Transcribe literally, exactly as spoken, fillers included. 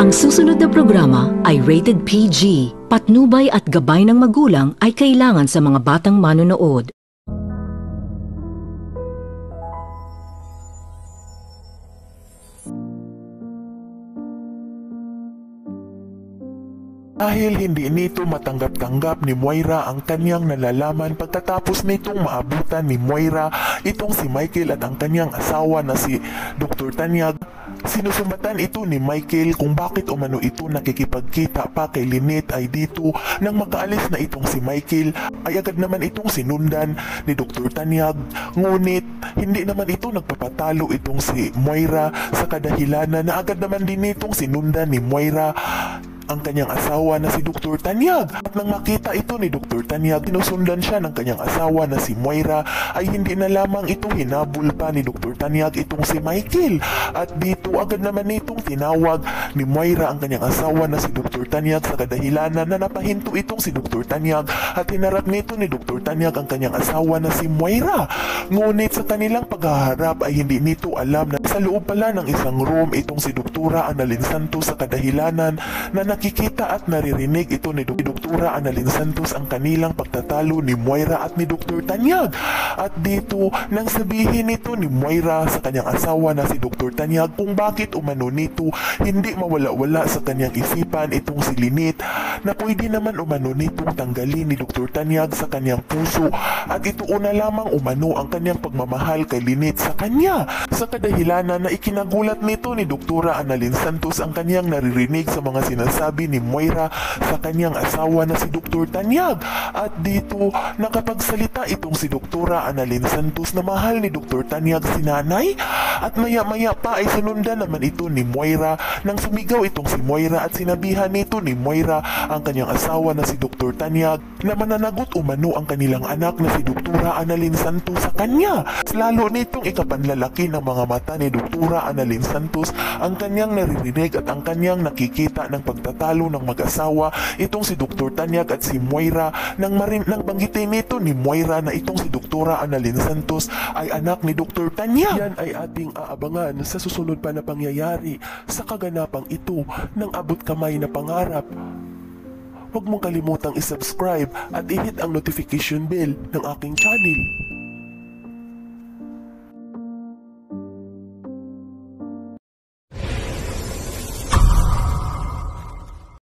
Ang susunod na programa ay rated P G. Patnubay at gabay ng magulang ay kailangan sa mga batang manonood. Dahil hindi nito matanggap-tanggap ni Moira ang kanyang nalalaman pagkatapos nitong maabutan ni Moira itong si Michael at ang kanyang asawa na si Doktor Tanyag, sinusumbatan ito ni Michael kung bakit umano ito nakikipagkita pa kay Lynette ay dito. Nang makaalis na itong si Michael ay agad naman itong sinundan ni Doktor Tanyag, ngunit hindi naman ito nagpapatalo itong si Moira sa kadahilanan na agad naman din itong sinundan ni Moira ang kanyang asawa na si Doktor Tanyag. At nang makita ito ni Doktor Tanyag, sinusundan siya ng kanyang asawa na si Moira, ay hindi na lamang ito hinabol pa ni Doktor Tanyag itong si Michael. At dito agad naman itong tinawag ni Moira ang kanyang asawa na si Doktor Tanyag sa kadahilanan na napahinto itong si Doktor Tanyag at hinarap nito ni Doktor Tanyag ang kanyang asawa na si Moira. Ngunit sa kanilang paghaharap ay hindi nito alam na sa loob pala ng isang room itong si Doktora Annalyn Santos sa kadahilanan na nakikita at naririnig ito ni Doktora Annalyn Santos ang kanilang pagtatalo ni Moira at ni Doktor Tanyag. At dito nang sabihin nito ni Moira sa kanyang asawa na si Doktor Tanyag kung bakit umano nito hindi mawala-wala sa kanyang isipan itong si Lynette na pwede naman umano nitong tanggalin ni Doktor Tanyag sa kanyang puso at ito una lamang umano ang kanyang pagmamahal kay Lynette sa kanya. Sa kadahilanan na ikinagulat nito ni Doktora Annalyn Santos ang kanyang naririnig sa mga sinasabi sabi ni Moira sa kanyang asawa na si Doktor Tanyag. At dito nakapagsalita itong si Doktora Annalyn Santos na mahal ni Doktor Tanyag si nanay. At maya-maya pa ay sinundan naman ito ni Moira nang sumigaw itong si Moira at sinabihan nito ni Moira ang kanyang asawa na si Doktor Tanyag na mananagot umano ang kanilang anak na si Doktora Annalyn Santos sa kanya. Lalo nitong ikapanlalaki ng mga mata ni Doktora Annalyn Santos ang kanyang naririnig at ang kanyang nakikita ng pagtatalo ng mag-asawa itong si Doktor Tanyag at si Moira nang marin nang banggitin nito ni Moira na itong si Doktora Annalyn Santos ay anak ni Doktor Tanyag. Yan ay ating aabangan sa susunod pa na pangyayari sa kaganapang ito ng abot kamay na pangarap. Huwag mong kalimutang isubscribe at i-hit ang notification bell ng aking channel.